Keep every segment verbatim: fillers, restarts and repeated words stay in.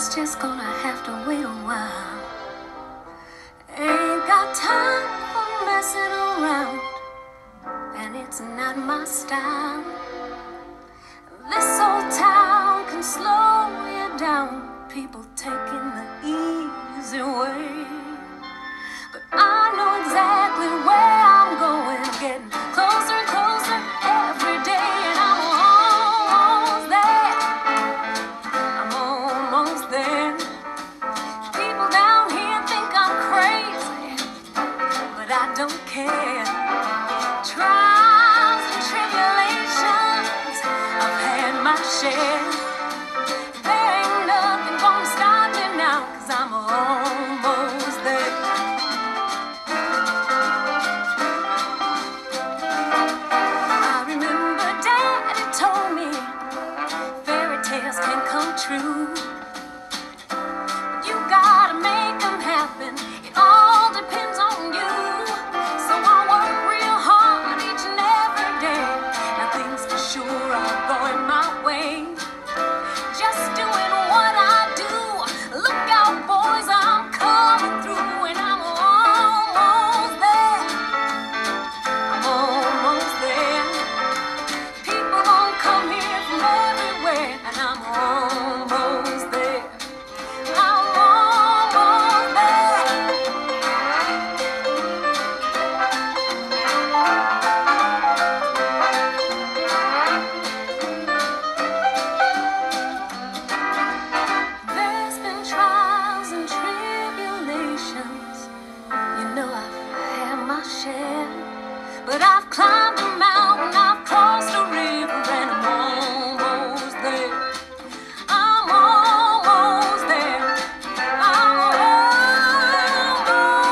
it's just gonna have to wait a while. Ain't got time for messing around, and it's not my style. This old town can slow you down, people taking the easy way. But I know exactly where I'm going, getting closer and closer every day, and I'm almost there. I'm almost there. People down here think I'm crazy, but I don't care. Trials and tribulations, I've had my share. There ain't nothing gonna stop me now, 'cause I'm almost there. I remember Daddy told me fairy tales can come true. But you gotta make them happen. It all depends on you. So I work real hard each and every day. Now things for sure are going my way. Just doing what I do. Look out, boys, I'm coming through, and I'm almost there. I'm almost there. People gon' come here from everywhere, and I'm almost there. I'm almost there. There's been trials and tribulations. You know I've had my share. But I've climbed a mountain, I've crossed a river, and I'm almost there. I'm almost there. I'm almost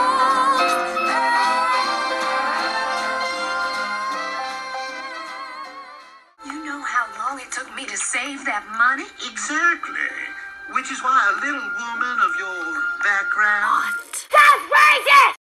there. You know how long it took me to save that money? Exactly. Which is why a little woman of your background. That's racist!